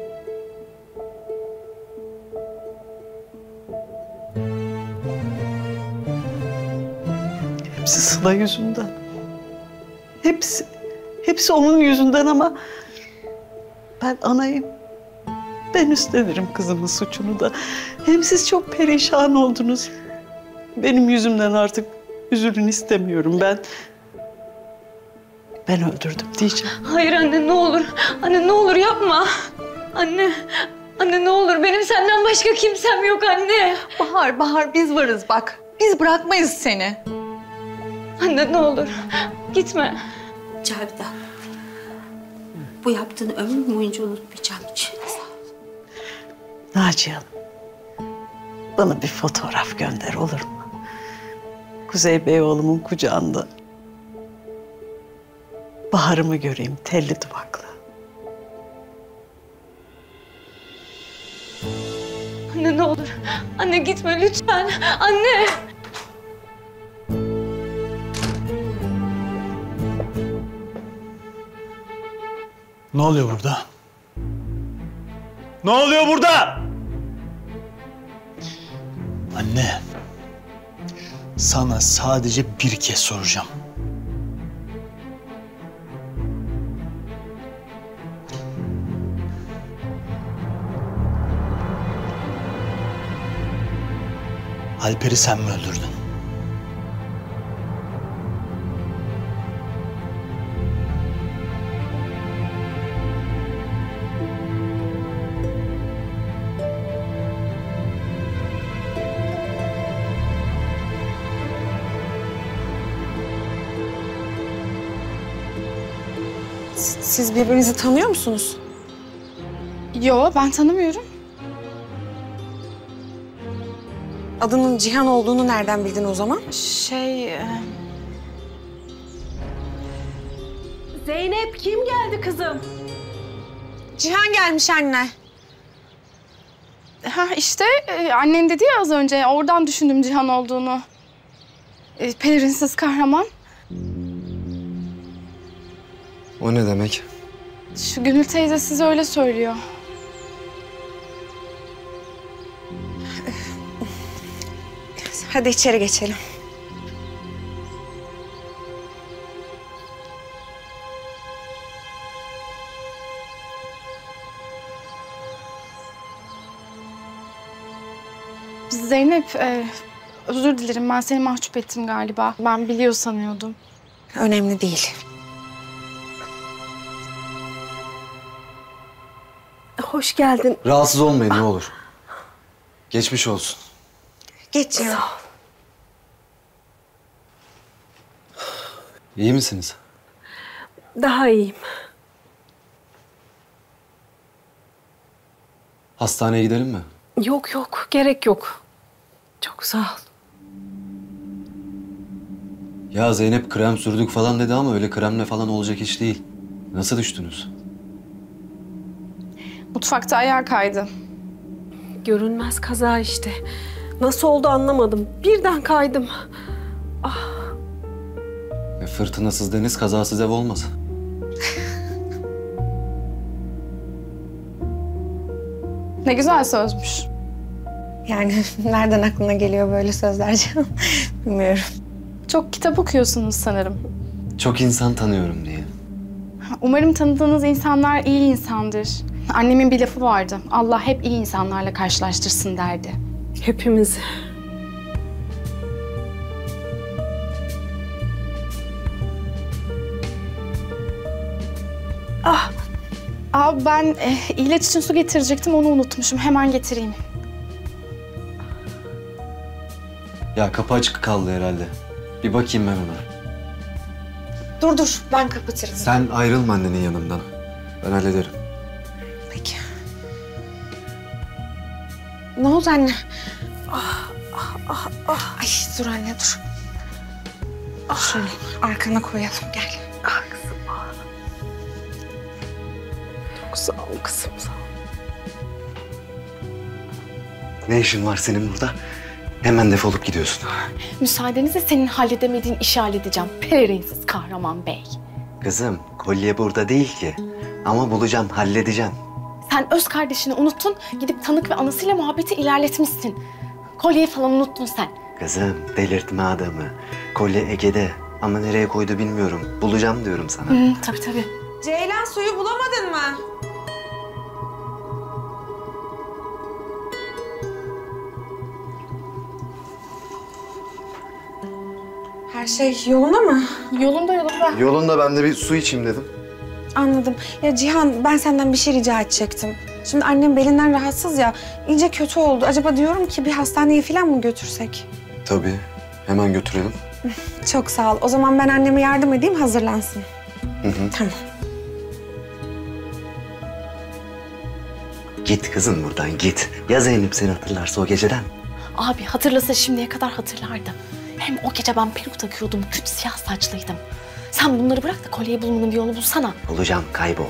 Hepsi Sıla yüzünden. Hepsi. Hepsi onun yüzünden ama ben anayım. Ben üstlenirim kızımın suçunu da. Hem siz çok perişan oldunuz. Benim yüzümden artık üzülün istemiyorum ben. Ben öldürdüm diyeceğim. Hayır anne ne olur. Anne ne olur yapma. Anne. Anne ne olur benim senden başka kimsem yok anne. Bahar, Bahar biz varız bak. Biz bırakmayız seni. Anne ne olur. Gitme. Cavidan. Bu yaptığını ömrüm boyunca unutmayacağım hiç. Naciye Hanım, bana bir fotoğraf gönder olur mu? Kuzey Bey oğlumun kucağında. Bahar'ımı göreyim, telli duvaklı. Anne ne olur. Anne gitme lütfen. Anne. Ne oluyor burada? Ne oluyor burada? Anne, sana sadece bir kez soracağım. Alper'i sen mi öldürdün? Siz birbirinizi tanıyor musunuz? Yo, ben tanımıyorum. Adının Cihan olduğunu nereden bildin o zaman? Şey... E... Zeynep kim geldi kızım? Cihan gelmiş anne. Ha işte e, annen dedi ya az önce, oradan düşündüm Cihan olduğunu. E, pelerinsiz kahraman. O ne demek? Şu Gönül teyze size öyle söylüyor. Hadi içeri geçelim. Zeynep, e, özür dilerim. Ben seni mahcup ettim galiba. Ben biliyor sanıyordum. Önemli değil. Hoş geldin. Rahatsız olmayın ne olur. Geçmiş olsun. Geç ya. İyi misiniz? Daha iyiyim. Hastaneye gidelim mi? Yok yok, gerek yok. Çok sağ ol. Ya Zeynep krem sürdük falan dedi ama öyle kremle falan olacak iş değil. Nasıl düştünüz? Mutfakta ayağa kaydı. Görünmez kaza işte. Nasıl oldu anlamadım. Birden kaydım. E, fırtınasız deniz, kazasız ev olmaz. Ne güzel sözmüş. Yani nereden aklına geliyor böyle sözler canım? Bilmiyorum. Çok kitap okuyorsunuz sanırım. Çok insan tanıyorum diye. Umarım tanıdığınız insanlar iyi insandır. Annemin bir lafı vardı. Allah hep iyi insanlarla karşılaştırsın derdi. Hepimizi. Ah, Aa, ben e, ilaç için su getirecektim, onu unutmuşum. Hemen getireyim. Ya kapı açık kaldı herhalde. Bir bakayım ben ona. Dur dur, ben kapatırım. Sen ayrılma annenin yanımdan. Ben hallederim. Peki. Ne oldu anne? Ah, ah, ah, ah. Ay dur anne dur. Ah. Şöyle arkana koyalım, gel. Ah kızım ah. Çok sağ ol kızım, sağ ol. Ne işin var senin burada? Hemen defolup gidiyorsun. Müsaadenizle senin halledemediğin işi halledeceğim. Pelerinsiz kahraman bey. Kızım, kolye burada değil ki. Ama bulacağım, halledeceğim. Sen öz kardeşini unuttun, gidip tanık ve anasıyla muhabbeti ilerletmişsin. Kolyeyi falan unuttun sen. Kızım, delirtme adamı. Kolye Ege'de ama nereye koydu bilmiyorum. Bulacağım diyorum sana. Hı, tabii tabii. Ceylan, suyu bulamadın mı? Her şey yolunda mı? Yolunda yolunda. Yolunda, ben de bir su içeyim dedim. Anladım. Ya Cihan, ben senden bir şey rica edecektim. Şimdi annem belinden rahatsız ya, iyice kötü oldu. Acaba diyorum ki bir hastaneye falan mı götürsek? Tabii, hemen götürelim. Çok sağ ol. O zaman ben anneme yardım edeyim, hazırlansın. Hı hı. Tamam. Git kızım buradan, git. Ya Zeynep seni hatırlarsa o geceden? Abi hatırlasa şimdiye kadar hatırlardı. Hem o gece ben peruk takıyordum, küt siyah saçlıydım. Sen bunları bırak da kolyeyi bulmanın bir yolu bulsana. Bulacağım, kaybol.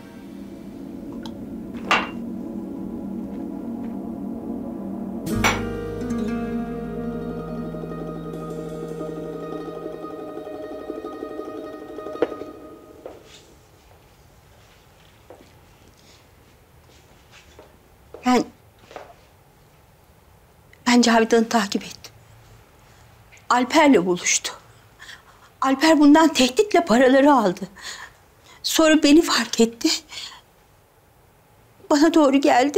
Ben... Ben Cavidan'ı takip ettim. Alper'le buluştu. Alper bundan tehditle paraları aldı. Sonra beni fark etti. Bana doğru geldi.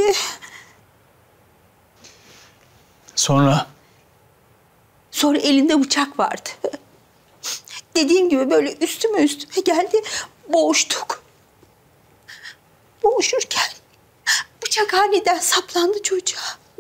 Sonra? Sonra elinde bıçak vardı. Dediğim gibi böyle üstüme üstüme geldi. Boğuştuk. Boğuşurken bıçak aniden saplandı çocuğa.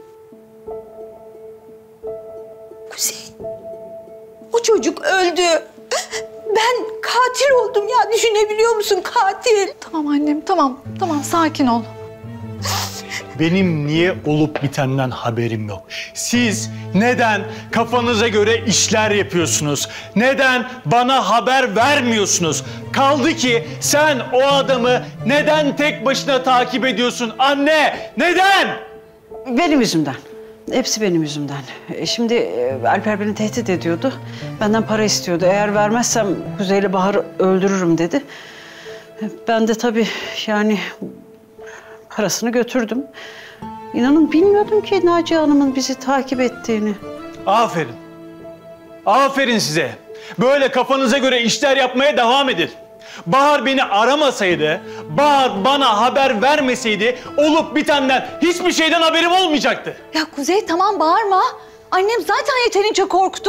Kuzey, o çocuk öldü. Ben katil oldum ya, düşünebiliyor musun? Katil. Tamam annem, tamam. Tamam, sakin ol. Benim niye olup bitenden haberim yok? Siz neden kafanıza göre işler yapıyorsunuz? Neden bana haber vermiyorsunuz? Kaldı ki sen o adamı neden tek başına takip ediyorsun? Anne, neden? Benim yüzümden. Hepsi benim yüzümden. E şimdi e, Alper beni tehdit ediyordu. Benden para istiyordu. Eğer vermezsem Kuzey'le Bahar'ı öldürürüm dedi. E, Ben de tabii yani parasını götürdüm. İnanın bilmiyordum ki Naciye Hanım'ın bizi takip ettiğini. Aferin. Aferin size. Böyle kafanıza göre işler yapmaya devam edin. Bahar beni aramasaydı, Bahar bana haber vermeseydi olup bitenden hiçbir şeyden haberim olmayacaktı. Ya Kuzey tamam bağırma. Annem zaten yeterince korktu.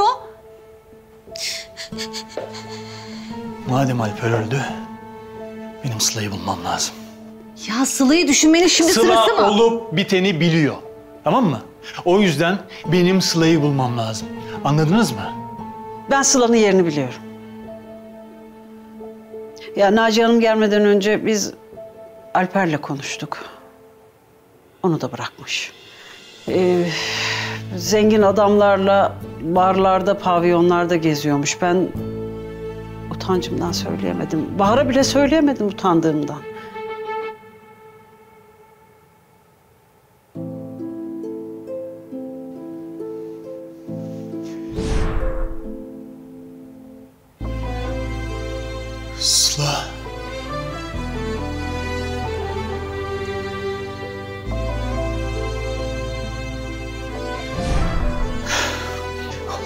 Madem Alper öldü, benim Sıla'yı bulmam lazım. Ya Sıla'yı düşünmenin şimdi Sıla sırası mı? olup biteni biliyor. Tamam mı? O yüzden benim Sıla'yı bulmam lazım. Anladınız mı? Ben Sıla'nın yerini biliyorum. Ya Naciye Hanım gelmeden önce biz Alper'le konuştuk. Onu da bırakmış. Ee, zengin adamlarla barlarda, pavyonlarda geziyormuş. Ben utancımdan söyleyemedim. Bahar'a bile söyleyemedim utandığımdan. Sıla.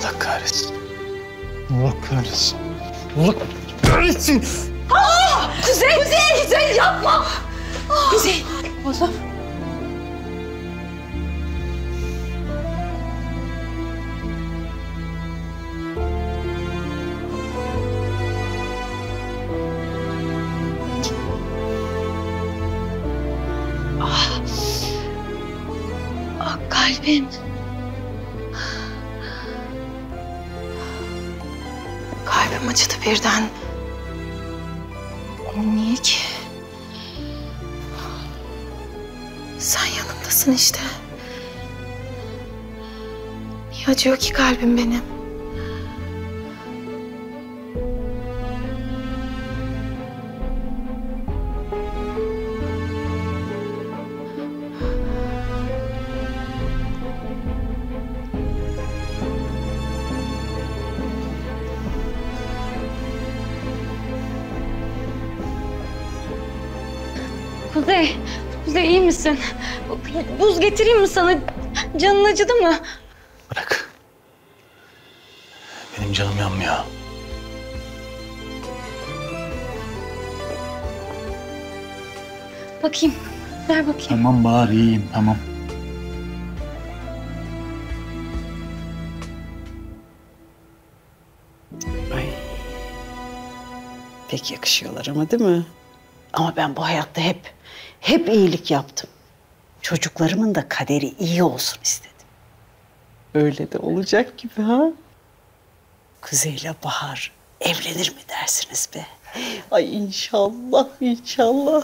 Allah kahretsin. Allah kahretsin. Allah kahretsin. Aa! Kuzey! Kuzey! Kuzey yapma! Kuzey! Oğlum. Ah. Ah kalbim. Kalbim acıdı birden. Niye ki? Sen yanımdasın işte. Niye acıyor ki kalbim benim? Kuzey, Kuzey iyi misin? Buz getireyim mi sana? Canın acıdı mı? Bırak. Benim canım yanmıyor. Bakayım, ver bakayım. Tamam Bahar, iyiyim, tamam. Ay. Pek yakışıyorlar ama değil mi? Ama ben bu hayatta hep, hep iyilik yaptım. Çocuklarımın da kaderi iyi olsun istedim. Öyle de olacak gibi ha? Kuzey'le Bahar evlenir mi dersiniz be? Ay inşallah, inşallah.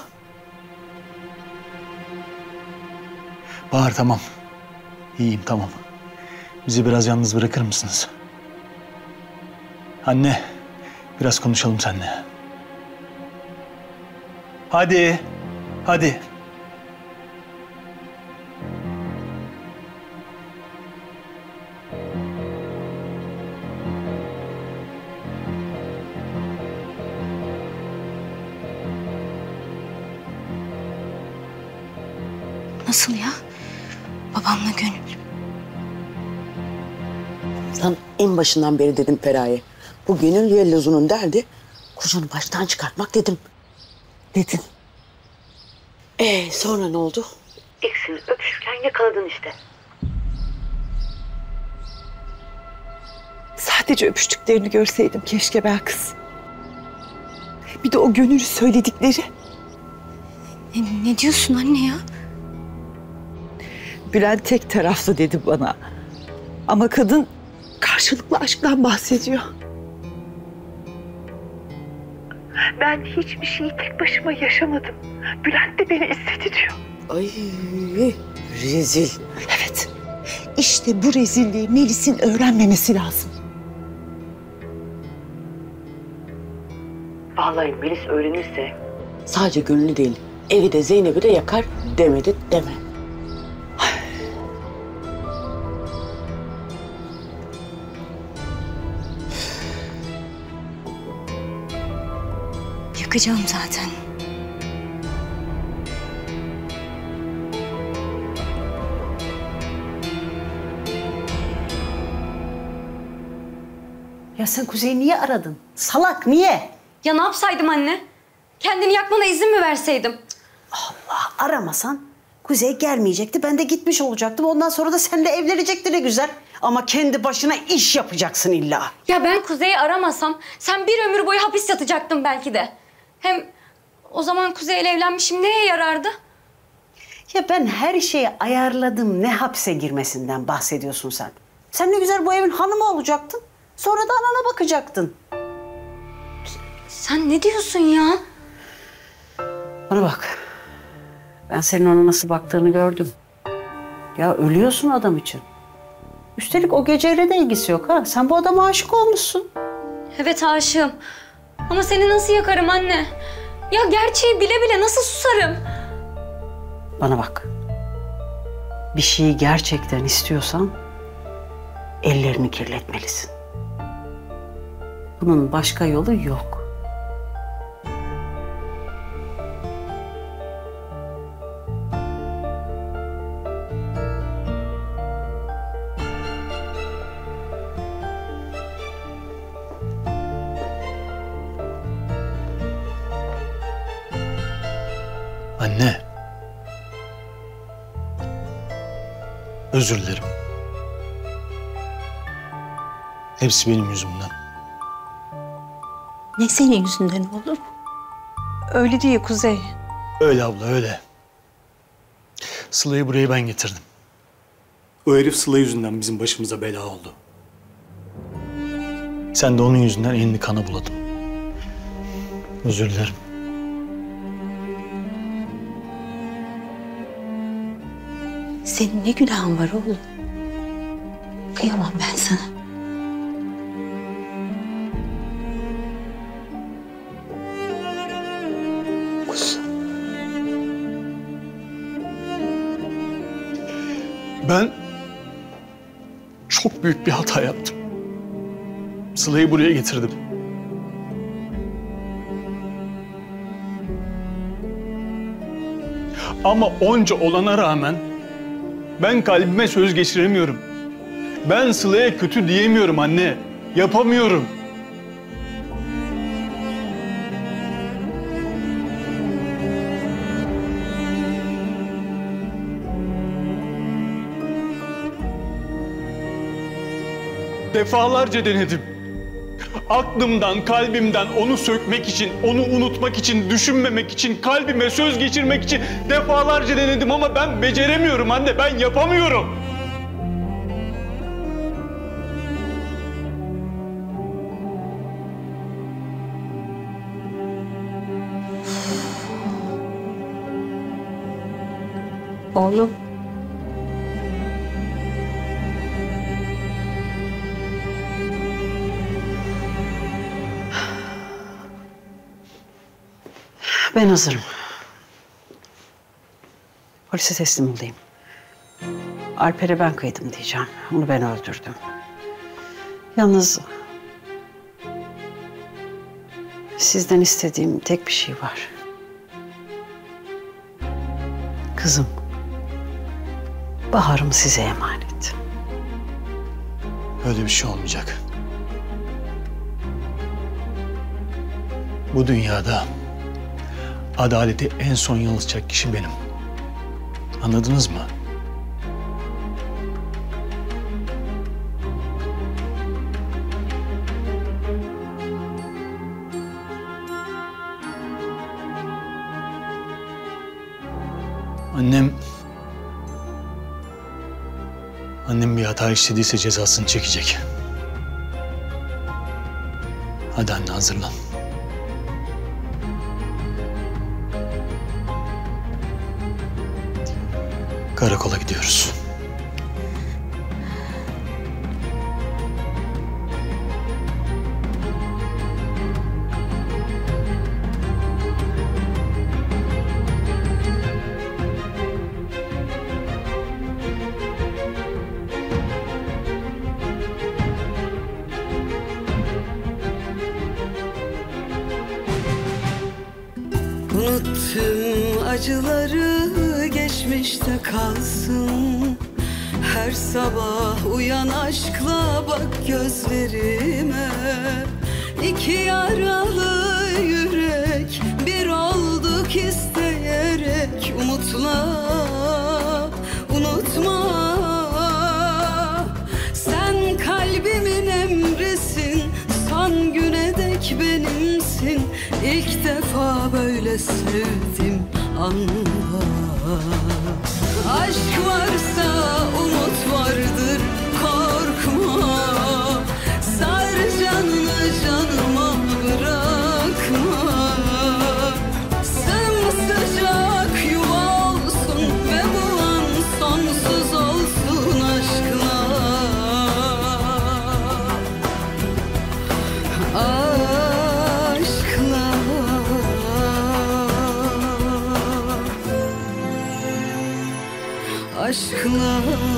Bahar tamam. İyiyim tamam. Bizi biraz yalnız bırakır mısınız? Anne, biraz konuşalım seninle. Hadi, hadi. Nasıl ya? Babamla Gönül. Sen en başından beri dedim Feraye. Bu Gönül Yelloz'un derdi kuzunu baştan çıkartmak dedim. Dedin. Ee sonra ne oldu? İkisini öpüşürken yakaladın işte. Sadece öpüştüklerini görseydim keşke be kız. Bir de o Gönül'ü söyledikleri. Ne, ne diyorsun anne ya? Bülent tek taraflı dedi bana. Ama kadın karşılıklı aşktan bahsediyor. Ben hiçbir şeyi tek başıma yaşamadım. Bülent de beni istedi diyor. Ay rezil. Evet. İşte bu rezilliği Melis'in öğrenmemesi lazım. Vallahi Melis öğrenirse sadece Gönül'ü değil evi de Zeynep'i de yakar demedi deme. Yakacağım zaten. Ya sen Kuzey'i niye aradın? Salak niye? Ya ne yapsaydım anne? Kendini yakmana izin mi verseydim? Allah aramasan Kuzey gelmeyecekti. Ben de gitmiş olacaktım. Ondan sonra da seninle evlenecekti ne güzel. Ama kendi başına iş yapacaksın illa. Ya ben Kuzey'i aramasam sen bir ömür boyu hapis yatacaktın belki de. Hem o zaman Kuzey'le evlenmişim neye yarardı? Ya ben her şeyi ayarladım. Ne hapse girmesinden bahsediyorsun sen? Sen ne güzel bu evin hanımı olacaktın. Sonra da anana bakacaktın. Sen ne diyorsun ya? Bana bak. Ben senin ona nasıl baktığını gördüm. Ya ölüyorsun adam için. Üstelik o geceyle de ilgisi yok ha. Sen bu adama aşık olmuşsun. Evet aşığım. Ama seni nasıl yakarım anne? Ya gerçeği bile bile nasıl susarım? Bana bak. Bir şeyi gerçekten istiyorsan ellerini kirletmelisin. Bunun başka yolu yok. Anne. Özür dilerim. Hepsi benim yüzümden. Ne senin yüzünden oğlum? Öyle değil Kuzey. Öyle abla, öyle. Sıla'yı buraya ben getirdim. O herif Sıla yüzünden bizim başımıza bela oldu. Sen de onun yüzünden elini kana buladın. Özür dilerim. Senin ne günahın var oğlum? Kıyamam ben sana. Kuzum. Ben çok büyük bir hata yaptım. Sıla'yı buraya getirdim. Ama onca olana rağmen ben kalbime söz geçiremiyorum. Ben Sıla'ya kötü diyemiyorum anne. Yapamıyorum. Defalarca denedim. Aklımdan, kalbimden onu sökmek için, onu unutmak için, düşünmemek için, kalbime söz geçirmek için defalarca denedim ama ben beceremiyorum anne, ben yapamıyorum. Oğlum. Ben hazırım. Polise teslim olayım. Alper'e ben kıydım diyeceğim. Onu ben öldürdüm. Yalnız sizden istediğim tek bir şey var. Kızım, Bahar'ım size emanet. Öyle bir şey olmayacak. Bu dünyada adaleti en son yansıtacak kişi benim. Anladınız mı? Annem... Annem bir hata işlediyse cezasını çekecek. Hadi anne, hazırlan. Karakola gidiyoruz. Unuttum acıları geçmişte kalsın. Her sabah uyan aşkla bak gözlerime. İki yaralı yürek bir olduk isteyerek. Umutla unutma. Sen kalbimin emrisin, son güne dek benimsin. İlk defa böyle sevdim, anla. Aşk varsa umut vardır, korkma. Sar canını canıma bırakma. Sımsıcak yuva olsun ve bu an sonsuz olsun aşkla. Aşkla. Aşkla.